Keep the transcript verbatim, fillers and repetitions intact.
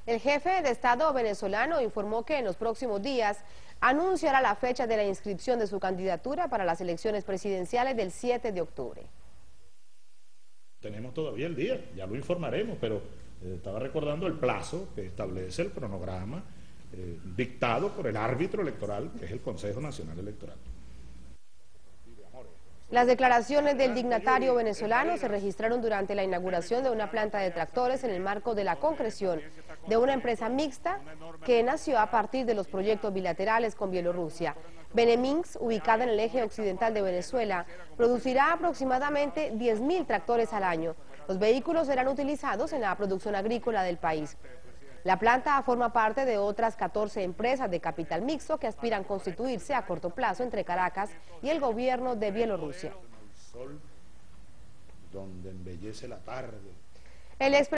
El jefe de Estado venezolano informó que en los próximos días anunciará la fecha de la inscripción de su candidatura para las elecciones presidenciales del siete de octubre. Tenemos todavía el día, ya lo informaremos, pero eh, estaba recordando el plazo que establece el cronograma eh, dictado por el árbitro electoral, que es el Consejo Nacional Electoral. Las declaraciones del dignatario venezolano se registraron durante la inauguración de una planta de tractores en el marco de la concreción de una empresa mixta que nació a partir de los proyectos bilaterales con Bielorrusia. Beneminx, ubicada en el eje occidental de Venezuela, producirá aproximadamente diez mil tractores al año. Los vehículos serán utilizados en la producción agrícola del país. La planta forma parte de otras catorce empresas de capital mixto que aspiran a constituirse a corto plazo entre Caracas y el gobierno de Bielorrusia. Donde embellece la tarde. El